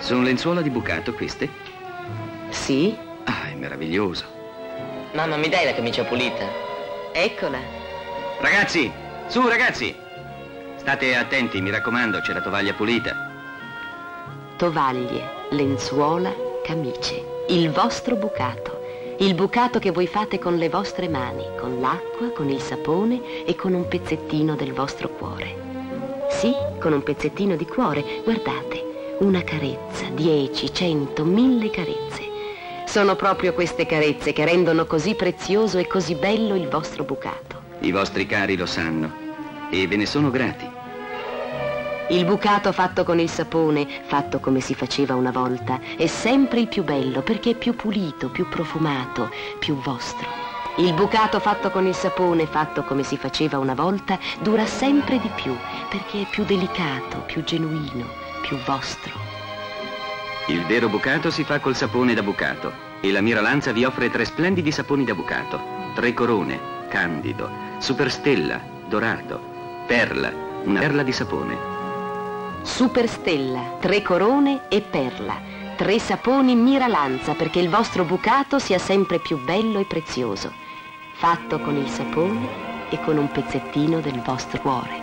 Sono lenzuola di bucato queste? Sì. Ah, è meraviglioso. Mamma, mi dai la camicia pulita? Eccola. Ragazzi, su ragazzi! State attenti, mi raccomando, c'è la tovaglia pulita. Tovaglie, lenzuola, camicie. Il vostro bucato. Il bucato che voi fate con le vostre mani, con l'acqua, con il sapone e con un pezzettino del vostro cuore. Sì, con un pezzettino di cuore, guardate, una carezza, 10, 100, 1000 carezze. Sono proprio queste carezze che rendono così prezioso e così bello il vostro bucato. I vostri cari lo sanno e ve ne sono grati. Il bucato fatto con il sapone, fatto come si faceva una volta, è sempre il più bello perché è più pulito, più profumato, più vostro. Il bucato fatto con il sapone, fatto come si faceva una volta, dura sempre di più perché è più delicato, più genuino, più vostro. Il vero bucato si fa col sapone da bucato e la Miralanza vi offre 3 splendidi saponi da bucato. 3 corone, candido, superstella, dorato, perla, una perla di sapone. Superstella, 3 corone e perla. 3 saponi Miralanza perché il vostro bucato sia sempre più bello e prezioso. Fatto con il sapone e con un pezzettino del vostro cuore.